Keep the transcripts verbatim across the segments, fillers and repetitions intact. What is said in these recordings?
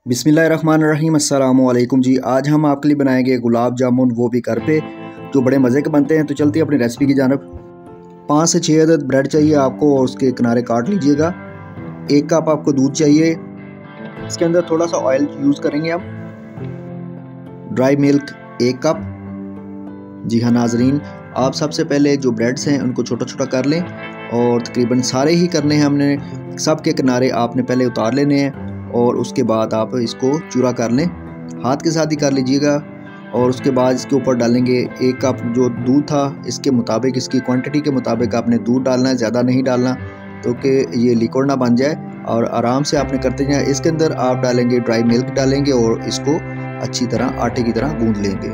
बिस्मिल्लाहिर्रहमानिर्रहीम अस्सलाम वालेकुम जी। आज हम आपके लिए बनाएंगे गुलाब जामुन, वो भी घर पे, जो बड़े मज़े के बनते हैं। तो चलते हैं अपनी रेसिपी की जानब। पाँच से छः अदद ब्रेड चाहिए आपको और उसके किनारे काट लीजिएगा। एक कप आपको दूध चाहिए, इसके अंदर थोड़ा सा ऑयल यूज़ करेंगे हम। ड्राई मिल्क एक कप। जी हाँ नाजरीन, आप सबसे पहले जो ब्रेड्स हैं उनको छोटा छोटा कर लें और तकरीबन सारे ही करने हैं हमने। सब के किनारे आपने पहले उतार लेने हैं और उसके बाद आप इसको चूरा कर लें, हाथ के साथ ही कर लीजिएगा। और उसके बाद इसके ऊपर डालेंगे एक कप जो दूध था, इसके मुताबिक, इसकी क्वांटिटी के मुताबिक आपने दूध डालना है, ज़्यादा नहीं डालना तो कि ये लिक्विड ना बन जाए। और आराम से आपने करते जाए। इसके अंदर आप डालेंगे ड्राई मिल्क डालेंगे और इसको अच्छी तरह आटे की तरह गूंद लेंगे।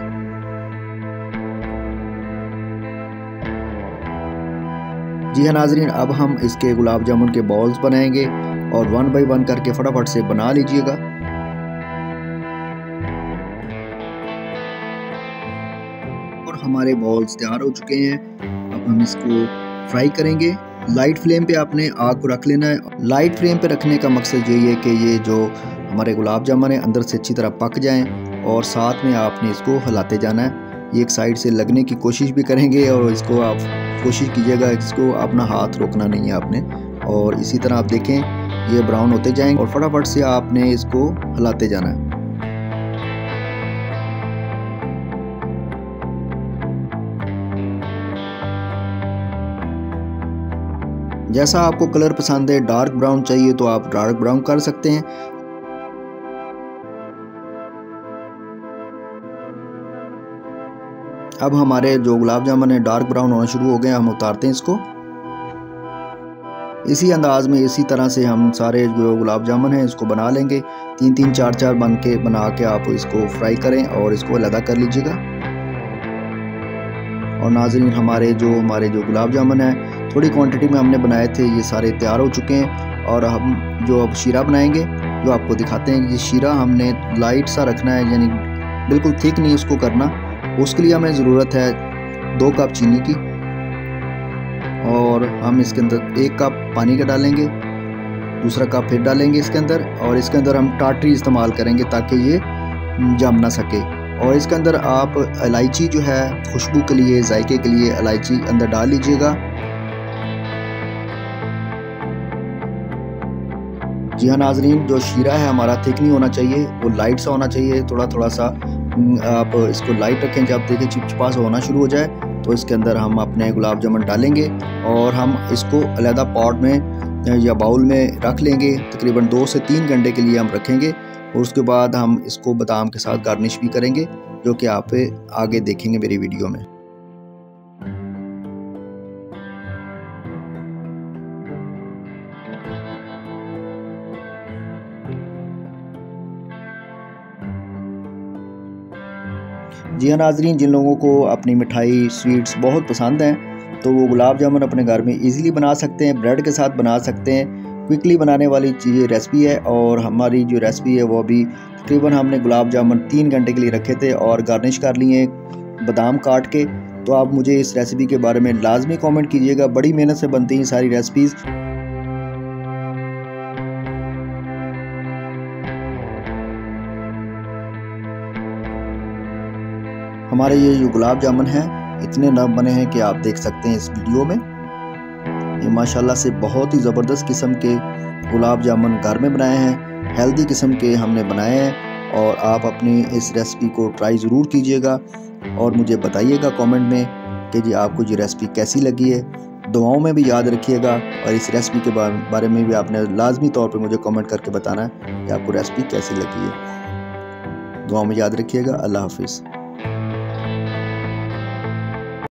जी हाँ नाजरीन, अब हम इसके गुलाब जामुन के बॉल्स बनाएंगे और वन बाई वन करके फटाफट से बना लीजिएगा। और हमारे बॉल्स तैयार हो चुके हैं। अब हम इसको फ्राई करेंगे। लाइट फ्लेम पे आपने आग को रख लेना है। लाइट फ्लेम पे रखने का मकसद यही है कि ये जो हमारे गुलाब जामुन है अंदर से अच्छी तरह पक जाएं और साथ में आपने इसको हिलाते जाना है। ये एक साइड से लगने की कोशिश भी करेंगे और इसको आप कोशिश कीजिएगा, इसको अपना हाथ रोकना नहीं है आपने। और इसी तरह आप देखें ये ब्राउन होते जाएंगे और फटाफट से आपने इसको हिलाते जाना है। जैसा आपको कलर पसंद है, डार्क ब्राउन चाहिए तो आप डार्क ब्राउन कर सकते हैं। अब हमारे जो गुलाब जामुन है डार्क ब्राउन होना शुरू हो गए, हम उतारते हैं इसको। इसी अंदाज में इसी तरह से हम सारे जो गुलाब जामुन हैं इसको बना लेंगे। तीन तीन चार चार बन के बना के आप इसको फ्राई करें और इसको अलग कर लीजिएगा। और नाज़रीन, हमारे जो हमारे जो गुलाब जामुन है थोड़ी क्वांटिटी में हमने बनाए थे, ये सारे तैयार हो चुके हैं। और हम जो अब शीरा बनाएंगे, जो आपको दिखाते हैं कि शीरा हमने लाइट सा रखना है, यानी बिल्कुल थिक नहीं उसको करना। उसके लिए हमें ज़रूरत है दो कप चीनी की और हम इसके अंदर एक कप पानी का डालेंगे, दूसरा कप फिर डालेंगे इसके अंदर। और इसके अंदर हम टाटरी इस्तेमाल करेंगे ताकि ये जम ना सके। और इसके अंदर आप इलायची जो है खुशबू के लिए, जायके के लिए इलायची अंदर डाल लीजिएगा। जी हाँ नाजरीन, जो शीरा है हमारा थिक नहीं होना चाहिए, वो लाइट सा होना चाहिए। थोड़ा थोड़ा सा आप इसको लाइट रखें। जब देखें चिपचिपा सा होना शुरू हो जाए तो इसके अंदर हम अपने गुलाब जामुन डालेंगे और हम इसको अलहदा पॉट में या बाउल में रख लेंगे। तकरीबन दो से तीन घंटे के लिए हम रखेंगे और उसके बाद हम इसको बादाम के साथ गार्निश भी करेंगे, जो कि आप आगे देखेंगे मेरी वीडियो में। जी हाँ नाजरीन, जिन लोगों को अपनी मिठाई स्वीट्स बहुत पसंद हैं तो वो गुलाब जामुन अपने घर में इजीली बना सकते हैं, ब्रेड के साथ बना सकते हैं। क्विकली बनाने वाली चीज़ रेसिपी है। और हमारी जो रेसिपी है वो भी तकरीबन हमने गुलाब जामुन तीन घंटे के लिए रखे थे और गार्निश कर लिए बादाम काट के। तो आप मुझे इस रेसिपी के बारे में लाजमी कमेंट कीजिएगा। बड़ी मेहनत से बनती हैं सारी रेसिपीज़। हमारे ये जो गुलाब जामुन हैं इतने नरम बने हैं कि आप देख सकते हैं इस वीडियो में। ये माशाल्लाह से बहुत ही ज़बरदस्त किस्म के गुलाब जामुन घर में बनाए हैं, हेल्दी किस्म के हमने बनाए हैं। और आप अपनी इस रेसिपी को ट्राई ज़रूर कीजिएगा और मुझे बताइएगा कमेंट में कि जी आपको ये रेसिपी कैसी लगी है। दुआओं में भी याद रखिएगा और इस रेसिपी के बारे में भी आपने लाजमी तौर पर मुझे कमेंट करके बताना है कि आपको रेसिपी कैसी लगी है। दुआओं में याद रखिएगा। अल्लाह हाफिज़।